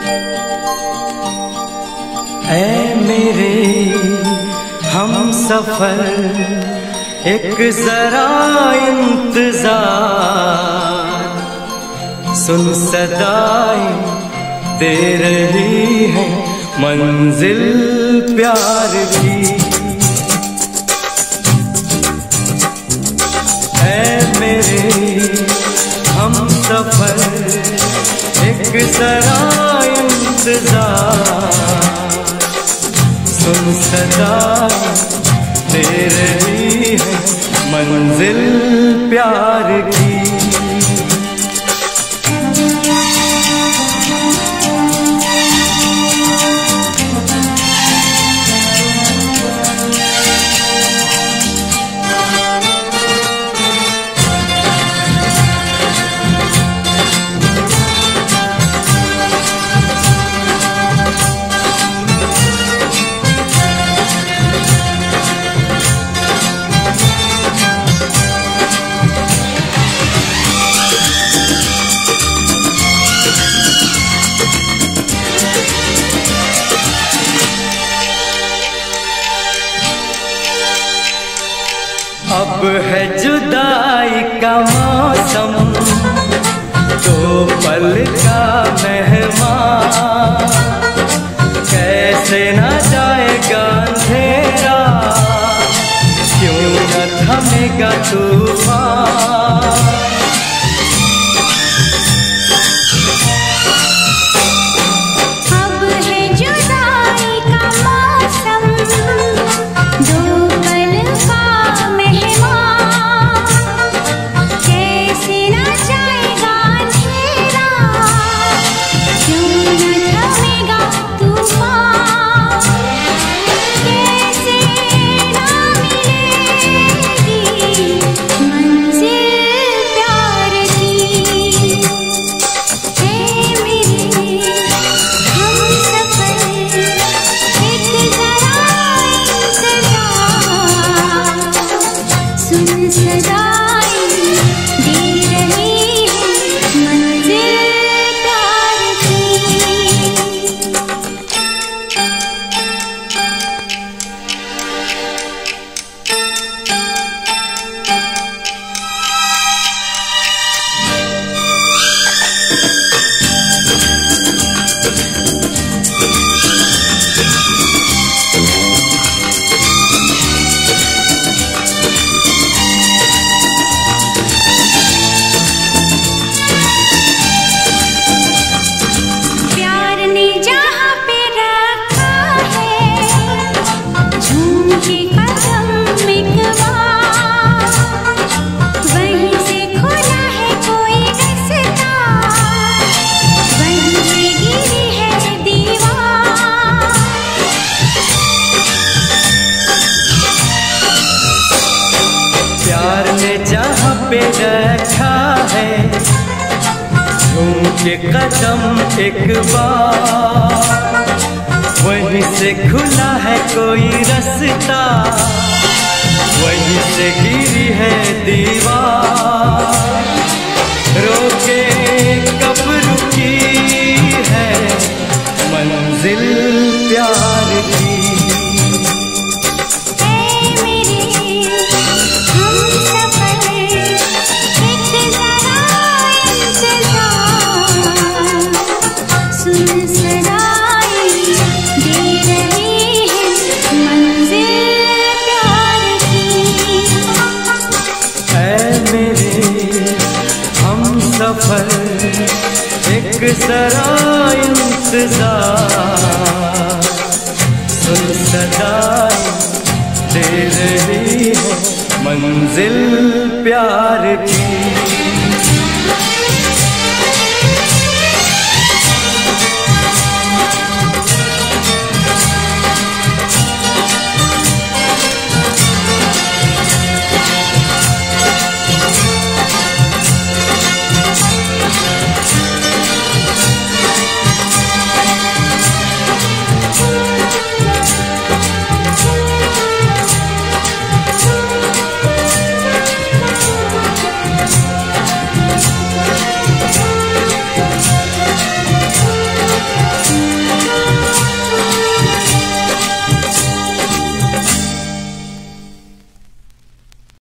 ऐ मेरे हम सफर एक जरा इंतजार, सुन सदाएं दे रही है मंजिल प्यार की। ऐ मेरे हम सफर एक जरा इंतजार, सुन सदा दे रही है मंजिल प्यार की। अब है जुदाई का मौसम, दो पल का मेहमान, कैसे न जाएगा अंधेरा, क्यों न थमेगा तूफान। जहाँ पे रखा है झूम के कदम एक बार, वहीं से खुला है कोई रास्ता, वहीं से गिरी है दीवार। रोके कब रुकी है मंजिल प्यार की। सफर एक जरा इंतजार, सुन सदाएं दे रही है मंजिल प्यार की।